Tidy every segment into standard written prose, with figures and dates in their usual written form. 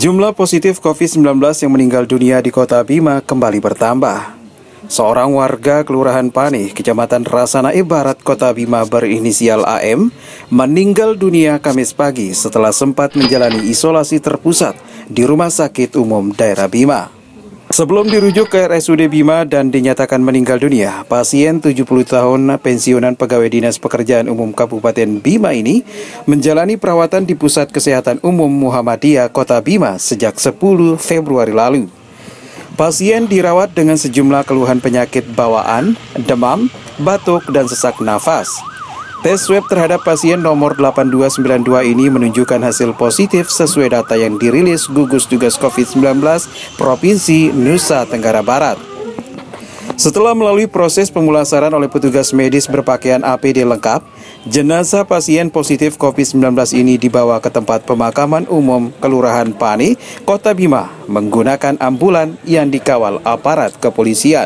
Jumlah positif COVID-19 yang meninggal dunia di Kota Bima kembali bertambah. Seorang warga Kelurahan Paneh, Kecamatan Rasanae Barat, Kota Bima berinisial AM, meninggal dunia Kamis pagi setelah sempat menjalani isolasi terpusat di Rumah Sakit Umum Daerah Bima. Sebelum dirujuk ke RSUD Bima dan dinyatakan meninggal dunia, pasien 70 tahun pensiunan pegawai Dinas Pekerjaan Umum Kabupaten Bima ini menjalani perawatan di Pusat Kesehatan Umum Muhammadiyah Kota Bima sejak 10 Februari lalu. Pasien dirawat dengan sejumlah keluhan penyakit bawaan, demam, batuk, dan sesak nafas. Tes swab terhadap pasien nomor 8292 ini menunjukkan hasil positif sesuai data yang dirilis gugus tugas COVID-19 Provinsi Nusa Tenggara Barat. Setelah melalui proses pemulasaran oleh petugas medis berpakaian APD lengkap, jenazah pasien positif COVID-19 ini dibawa ke tempat pemakaman umum Kelurahan Paneh, Kota Bima menggunakan ambulan yang dikawal aparat kepolisian.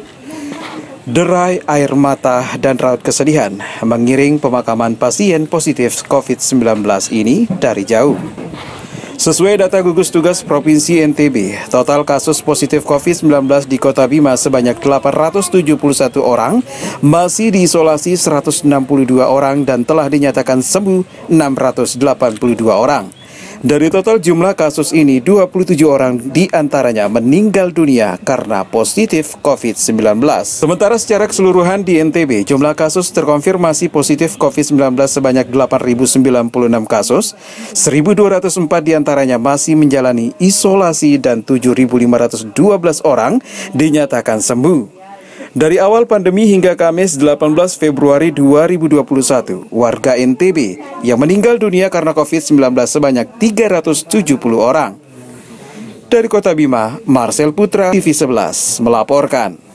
Derai air mata dan raut kesedihan mengiring pemakaman pasien positif COVID-19 ini dari jauh. Sesuai data gugus tugas Provinsi NTB, total kasus positif COVID-19 di Kota Bima sebanyak 871 orang, masih diisolasi 162 orang dan telah dinyatakan sembuh 682 orang. Dari total jumlah kasus ini, 27 orang diantaranya meninggal dunia karena positif COVID-19. Sementara secara keseluruhan di NTB, jumlah kasus terkonfirmasi positif COVID-19 sebanyak 8.096 kasus, 1.204 diantaranya masih menjalani isolasi dan 7.512 orang dinyatakan sembuh. Dari awal pandemi hingga Kamis 18 Februari 2021, warga NTB yang meninggal dunia karena COVID-19 sebanyak 370 orang. Dari Kota Bima, Marcel Putra, TV 11 melaporkan.